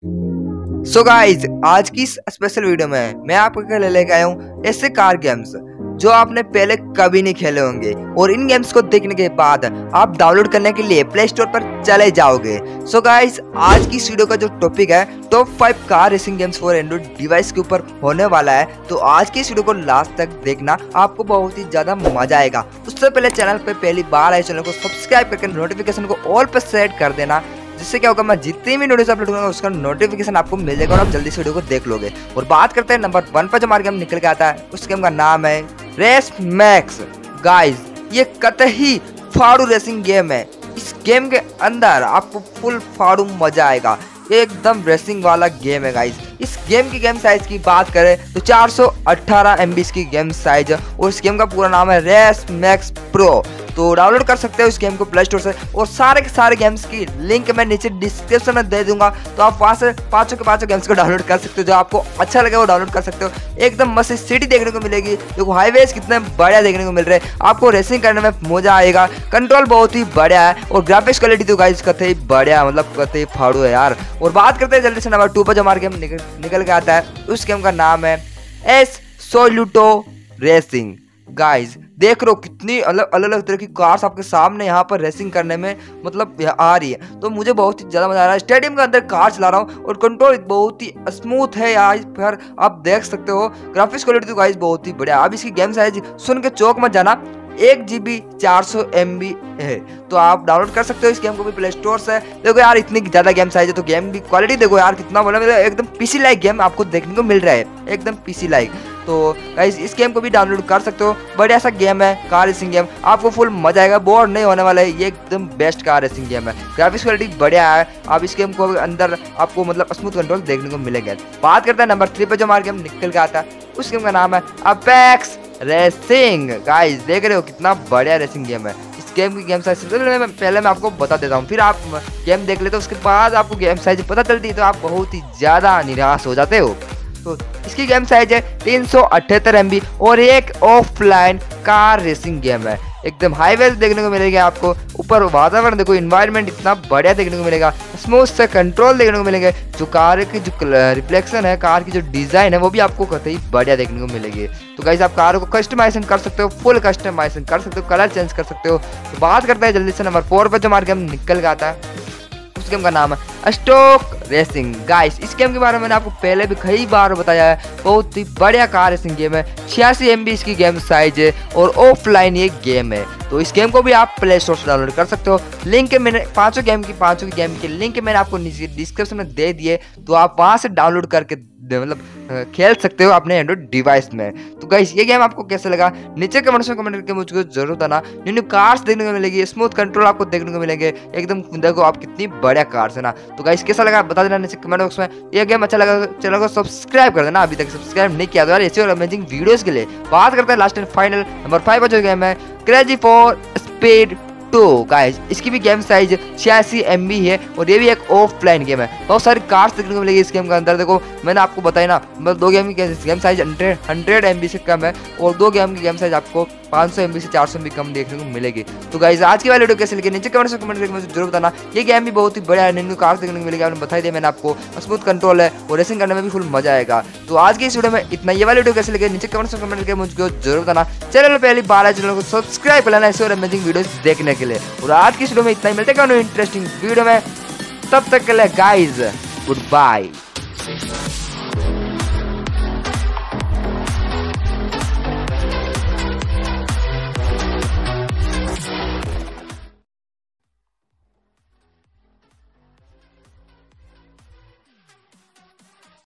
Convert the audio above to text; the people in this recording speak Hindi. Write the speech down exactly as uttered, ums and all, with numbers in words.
सो so गाइज, आज की इस स्पेशल वीडियो में मैं आपके लिए लेकर आया हूँ ऐसे कार गेम्स जो आपने पहले कभी नहीं खेले होंगे और इन गेम्स को देखने के बाद आप डाउनलोड करने के लिए प्ले स्टोर पर चले जाओगे। सो so गाइज, आज की इस वीडियो का जो टॉपिक है top five car racing games for Android device के ऊपर होने वाला है। तो आज की इस वीडियो को लास्ट तक देखना, आपको बहुत ही ज्यादा मजा आएगा। उससे पहले चैनल पे पहली बार आए चैनल को सब्सक्राइब करके नोटिफिकेशन को ऑल पर सेट कर देना, जिससे क्या होगा मैं जितनी भी नोटिस अपलोड करूंगा उसका नोटिफिकेशन आपको मिल जाएगा और आप जल्दी से वीडियो को देख लोगे। और बात करते हैं नंबर वन पर जो हमारा गेम निकल के आता है, उस गेम का नाम है रेस मैक्स। गाइस, ये कतई फाड़ू रेसिंग गेम है। इस गेम के अंदर आपको फुल फाड़ू मजा आएगा, एकदम रेसिंग वाला गेम है गाइस। इस गेम की गेम साइज की बात करें तो चार सौ अठारह एम बी की गेम साइज है और इस गेम का पूरा नाम है रेस मैक्स प्रो। तो डाउनलोड कर सकते हो इस गेम को प्ले स्टोर से और सारे के सारे गेम्स की लिंक मैं नीचे डिस्क्रिप्शन में दे दूंगा, तो आप वहां से पांचों के पांचों गेम्स को डाउनलोड कर सकते हो। जो आपको अच्छा लगे वो डाउनलोड कर सकते हो। एकदम मस्त सिटी देखने को मिलेगी, देखो हाईवेज कितने बढ़िया देखने को मिल रहे हैं, आपको रेसिंग करने में मजा आएगा। कंट्रोल बहुत ही बढ़िया है और ग्राफिक्स क्वालिटी तो गाइस कतई बढ़िया, मतलब कतई फाड़ू है यार। और बात करते हैं जल्दी से नंबर टू पर जो हमारा गेम निकल, निकल के आता है, उस गेम का नाम है एस सोल्यूटो रेसिंग। गाइस, देख लो कितनी अलग अलग अलग तरह की कार्स आपके सामने यहाँ पर रेसिंग करने में मतलब आ रही है, तो मुझे बहुत ही ज्यादा मजा आ रहा है। स्टेडियम के अंदर कार चला रहा हूँ और कंट्रोल बहुत ही स्मूथ है यार, फिर आप देख सकते हो। ग्राफिक्स क्वालिटी तो गाइस बहुत ही बढ़िया। अब इसकी गेम साइज सुन के चौक मत जाना, एक जी बी चार सौ एम बी है, तो आप डाउनलोड कर सकते हो इस गेम को भी प्ले स्टोर से। देखो यार, इतनी ज्यादा गेम साइज है तो गेम की क्वालिटी देखो यार कितना बोला, एकदम पीसी लाइक गेम आपको देखने को मिल रहा है, एकदम पीसी लाइक। तो गाइस, इस गेम को भी डाउनलोड कर सकते हो, बढ़िया सा गेम है, कार रेसिंग गेम, आपको फुल मजा आएगा, बोर नहीं होने वाला है। ये एकदम बेस्ट कार रेसिंग गेम है, ग्राफिक्स क्वालिटी बढ़िया है। आप इस गेम को अंदर आपको मतलब स्मूथ कंट्रोल देखने को मिलेगा। बात करते हैं नंबर थ्री पे जो हमारा गेम निकल के आता है, उस गेम का नाम है अपेक्स रेसिंग। गाइस, देख रहे हो कितना बढ़िया रेसिंग गेम है। इस गेम की गेम साइज पहले मैं आपको बता देता हूँ, फिर आप गेम देख लेते हो, उसके बाद आपको गेम साइज पता चलती है तो आप बहुत ही ज्यादा निराश हो जाते हो। तो इसकी गेम साइज है तीन सौ अठहत्तर एम बी और एक ऑफलाइन कार रेसिंग गेम है। एकदम हाईवे देखने को मिलेगा आपको, ऊपर वातावरण देखो, इन्वायरमेंट इतना बढ़िया देखने को मिलेगा, स्मूथ से कंट्रोल देखने को मिलेंगे। जो कार की जो रिफ्लेक्शन है, कार की जो डिजाइन है वो भी आपको कतई बढ़िया देखने को मिलेगी। तो गाइस, आप कार को कस्टमाइजेशन कर सकते हो, फुल कस्टमाइजेशन कर सकते हो, कलर चेंज कर सकते हो। तो बात करते हैं जल्दी से नंबर फोर पर जो हमारे गेम निकल के आता है, उस गेम का नाम है स्टॉक रेसिंग। गाइस, इस गेम के बारे में मैंने आपको पहले भी कई बार बताया है, बहुत ही बढ़िया कार रेसिंग गेम है। छियासी एम बी इसकी गेम साइज है और ऑफलाइन ये गेम है। तो इस गेम को भी आप प्ले स्टोर से डाउनलोड कर सकते हो। लिंक मैंने पांचों गेम की पांचों की गेम के लिंक मैंने आपको नीचे डिस्क्रिप्शन में दे दिए, तो आप वहां से डाउनलोड करके मतलब खेल सकते हो अपने एंड्रॉइड डिवाइस में। तो गाइस, ये गेम आपको कैसे लगा नीचे कमेंट्स में कमेंट करके मुझको जरूर बताना। न्यू न्यू कार्स देखने को मिलेगी, स्मूथ कंट्रोल आपको देखने को मिलेंगे, एकदम देखो आप कितनी बढ़िया कार्स है ना। तो गाइस, कैसा लगा बता देना नीचे कमेंट बॉक्स में। ये गेम अच्छा लगा चैनल को सब्सक्राइब कर देना, अभी तक सब्सक्राइब नहीं किया तो यार ऐसे और अमेजिंग वीडियोस के लिए। बात करते हैं last and final number five का जो गेम है crazy for speed two. Guys, इसकी भी गेम साइज छियासी एम बी है और ये भी एक ऑफलाइन गेम है। बहुत सारी कार्स देखने को मिलेगी इस गेम के अंदर। देखो मैंने आपको बताया ना, मतलब दो गेम की game size hundred hundred M B से कम है और दो गेम की गेम साइज आपको पाँच सौ एम बी से चार सौ एम बी कम देखने को मिलेगी। तो गाइस, आज की वाली वीडियो कैसे लगी नीचे कमेंट से कमेंट करके मुझे जरूर बताना। ये गेम भी बहुत ही बढ़िया है, न्यू कार्स देखने को मिलेगी, आपने बताई दिया मैंने आपको, स्मूथ कंट्रोल है और रेसिंग करने में भी फुल मजा आएगा। तो आज की इस वीडियो में इतना। ये वाली वीडियो कैसे लगी नीचे कमेंट से कमेंट करके मुझको जरूर बताना। चैनल पहली बार है, चैनल को सब्सक्राइब कर लेना ऐसे और अमेजिंग वीडियोस देखने के लिए। और आज की इस वीडियो में इतना ही, मिलते हैं इंटरेस्टिंग वीडियो में, तब तक के लिए गाइस गुड बाय।